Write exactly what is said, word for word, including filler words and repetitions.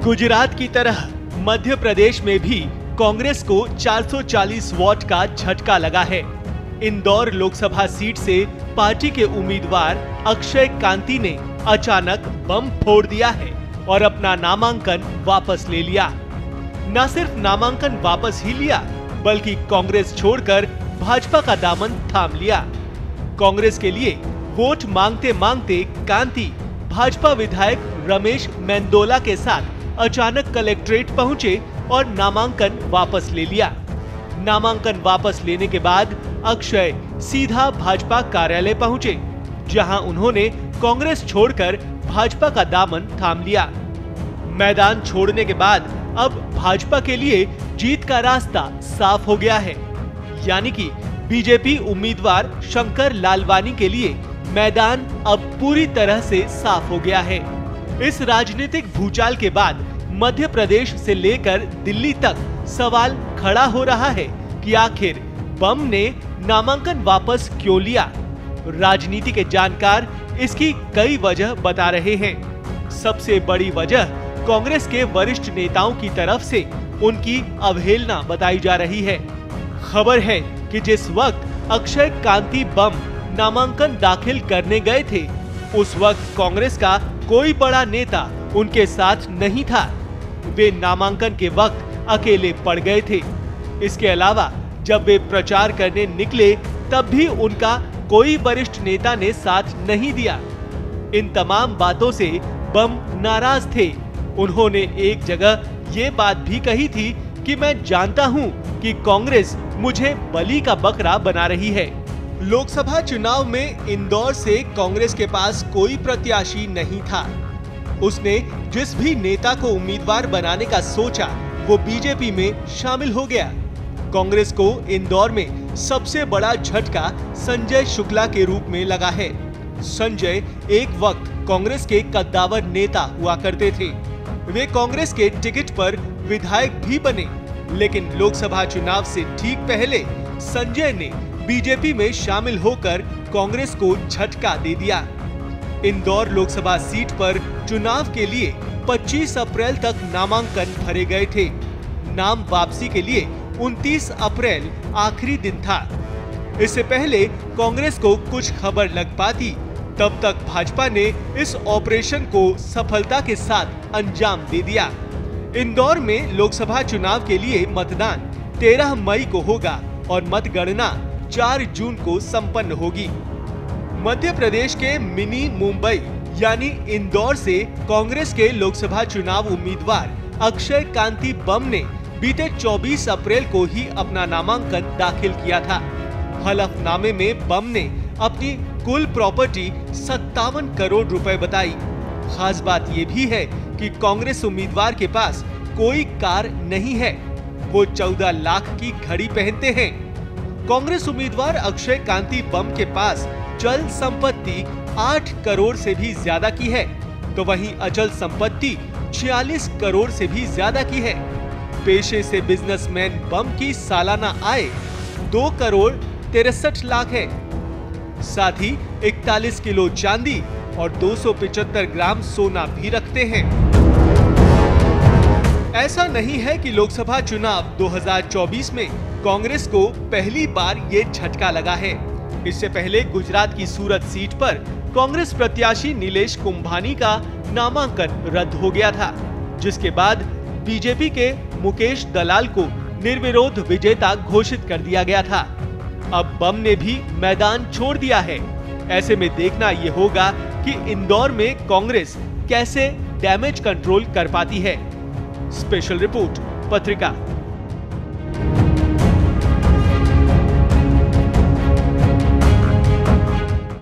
गुजरात की तरह मध्य प्रदेश में भी कांग्रेस को चार सौ चालीस वोट का झटका लगा है। इंदौर लोकसभा सीट से पार्टी के उम्मीदवार अक्षय कांति ने अचानक बम फोड़ दिया है और अपना नामांकन वापस ले लिया। न सिर्फ नामांकन वापस ही लिया, बल्कि कांग्रेस छोड़कर भाजपा का दामन थाम लिया। कांग्रेस के लिए वोट मांगते मांगते कांति भाजपा विधायक रमेश मेंदोला के साथ अचानक कलेक्ट्रेट पहुंचे और नामांकन वापस ले लिया। नामांकन वापस लेने के बाद अक्षय सीधा भाजपा कार्यालय पहुंचे, जहां उन्होंने कांग्रेस छोड़कर भाजपा का दामन थाम लिया। मैदान छोड़ने के बाद अब भाजपा के लिए जीत का रास्ता साफ हो गया है, यानी कि बीजेपी उम्मीदवार शंकर लालवानी के लिए मैदान अब पूरी तरह से साफ हो गया है। इस राजनीतिक भूचाल के बाद मध्य प्रदेश से लेकर दिल्ली तक सवाल खड़ा हो रहा है कि आखिर बम ने नामांकन वापस क्यों लिया। राजनीति के जानकार इसकी कई वजह बता रहे हैं। सबसे बड़ी वजह कांग्रेस के वरिष्ठ नेताओं की तरफ से उनकी अवहेलना बताई जा रही है। खबर है कि जिस वक्त अक्षय कांति बम नामांकन दाखिल करने गए थे, उस वक्त कांग्रेस का कोई बड़ा नेता उनके साथ नहीं था। वे नामांकन के वक्त अकेले पड़ गए थे। इसके अलावा जब वे प्रचार करने निकले, तब भी उनका कोई वरिष्ठ नेता ने साथ नहीं दिया। इन तमाम बातों से बम नाराज थे। उन्होंने एक जगह ये बात भी कही थी कि मैं जानता हूं कि कांग्रेस मुझे बलि का बकरा बना रही है। लोकसभा चुनाव में इंदौर से कांग्रेस के पास कोई प्रत्याशी नहीं था। उसने जिस भी नेता को उम्मीदवार बनाने का सोचा, वो बीजेपी में शामिल हो गया। कांग्रेस को इंदौर में सबसे बड़ा झटका संजय शुक्ला के रूप में लगा है। संजय एक वक्त कांग्रेस के कद्दावर नेता हुआ करते थे। वे कांग्रेस के टिकट पर विधायक भी बने, लेकिन लोकसभा चुनाव से ठीक पहले संजय ने बीजेपी में शामिल होकर कांग्रेस को झटका दे दिया। इंदौर लोकसभा सीट पर चुनाव के लिए पच्चीस अप्रैल तक नामांकन भरे गए थे। नाम वापसी के लिए उनतीस अप्रैल आखिरी दिन था। इससे पहले कांग्रेस को कुछ खबर लग पाती, तब तक भाजपा ने इस ऑपरेशन को सफलता के साथ अंजाम दे दिया। इंदौर में लोकसभा चुनाव के लिए मतदान तेरह मई को होगा और मतगणना चार जून को संपन्न होगी। मध्य प्रदेश के मिनी मुंबई यानी इंदौर से कांग्रेस के लोकसभा चुनाव उम्मीदवार अक्षय कांति बम ने बीते चौबीस अप्रैल को ही अपना नामांकन दाखिल किया था। हलफनामे में बम ने अपनी कुल प्रॉपर्टी सत्तावन करोड़ रुपए बताई। खास बात यह भी है कि कांग्रेस उम्मीदवार के पास कोई कार नहीं है। वो चौदह लाख की घड़ी पहनते हैं। कांग्रेस उम्मीदवार अक्षय कांति बम के पास चल संपत्ति आठ करोड़ से भी ज्यादा की है, तो वहीं अचल संपत्ति छियालीस करोड़ से भी ज्यादा की है। पेशे से बिजनेसमैन बम की सालाना आय दो करोड़ तिरसठ लाख है। साथ ही इकतालीस किलो चांदी और दो सौ पिचहत्तर ग्राम सोना भी रखते हैं। ऐसा नहीं है कि लोकसभा चुनाव दो हज़ार चौबीस में कांग्रेस को पहली बार ये झटका लगा है। इससे पहले गुजरात की सूरत सीट पर कांग्रेस प्रत्याशी नीलेश कुंभानी का नामांकन रद्द हो गया था, जिसके बाद बीजेपी के मुकेश दलाल को निर्विरोध विजेता घोषित कर दिया गया था। अब बम ने भी मैदान छोड़ दिया है। ऐसे में देखना ये होगा कि इंदौर में कांग्रेस कैसे डैमेज कंट्रोल कर पाती है। स्पेशल रिपोर्ट पत्रिका।